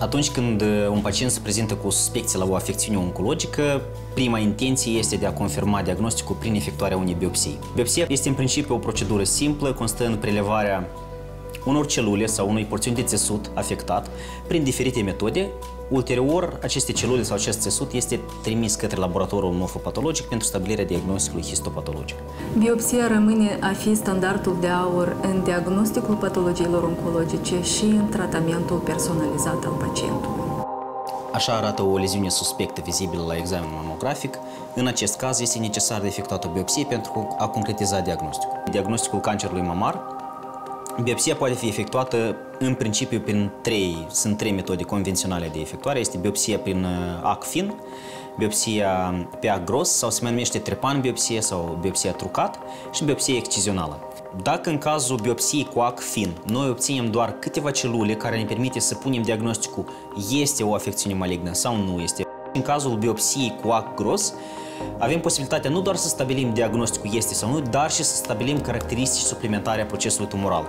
Atunci când un pacient se prezintă cu suspecție la o afecțiune oncologică, prima intenție este de a confirma diagnosticul prin efectuarea unei biopsii. Biopsia este în principiu o procedură simplă, constă în prelevarea unor celule sau unei porțiuni de țesut afectat prin diferite metode. Ulterior, aceste celule sau acest țesut este trimis către laboratorul morfopatologic pentru stabilirea diagnosticului histopatologic. Biopsia rămâne a fi standardul de aur în diagnosticul patologiilor oncologice și în tratamentul personalizat al pacientului. Așa arată o leziune suspectă vizibilă la examen mamografic. În acest caz este necesar de efectuat o biopsie pentru a concretiza diagnosticul. Diagnosticul cancerului mamar. Biopsia poate fi efectuată în principiu sunt trei metode convenționale de efectuare. Este biopsia prin ac fin, biopsia pe ac gros sau se mai numește trepan biopsie sau biopsia trucat și biopsia excizională. Dacă în cazul biopsiei cu ac fin noi obținem doar câteva celule care ne permite să punem diagnosticul este o afecțiune malignă sau nu este, în cazul biopsiei cu ac gros avem posibilitatea nu doar să stabilim diagnosticul este sau nu, dar și să stabilim caracteristici suplimentare a procesului tumoral.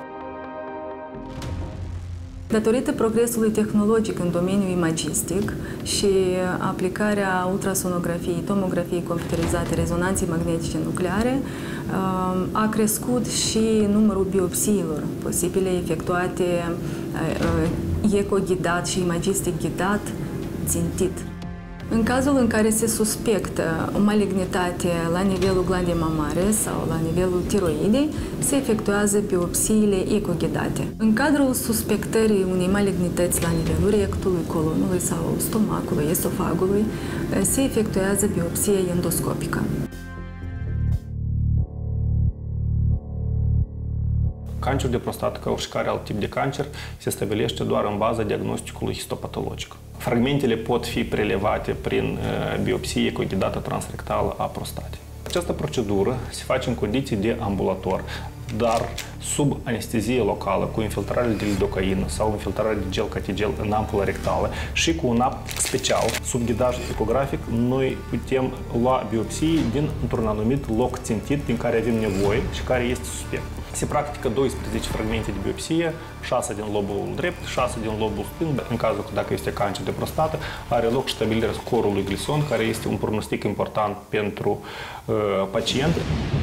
Datorită progresului tehnologic în domeniul imagistic și aplicarea ultrasonografiei, tomografiei computerizate, rezonanței magnetice nucleare, a crescut și numărul biopsiilor posibile efectuate eco-ghidat și imagistic ghidat țintit. În cazul în care se suspectă o malignitate la nivelul glandei mamare sau la nivelul tiroidei, se efectuează biopsiile ecoghidate. În cadrul suspectării unei malignități la nivelul rectului, colonului sau stomacului, esofagului, se efectuează biopsie endoscopică. Cancerul de prostată, ca oricare alt tip de cancer, se stabilește doar în baza diagnosticului histopatologic. Fragmentele pot fi prelevate prin biopsie ecoghidată transrectală a prostatei. Această procedură se face în condiții de ambulator, dar sub anestezie locală, cu infiltrare de lidocaină sau infiltrare de gel catigel în ampulă rectală și cu un apt special, sub ghidaj ecografic, noi putem lua biopsii într-un anumit loc țintit din care avem nevoie și care este suspect. Se practică 12 fragmente de biopsie, 6 din lobul drept, 6 din lobul stâng. În cazul dacă este cancer de prostată, are loc stabilirea scorului Gleason, care este un pronostic important pentru pacient.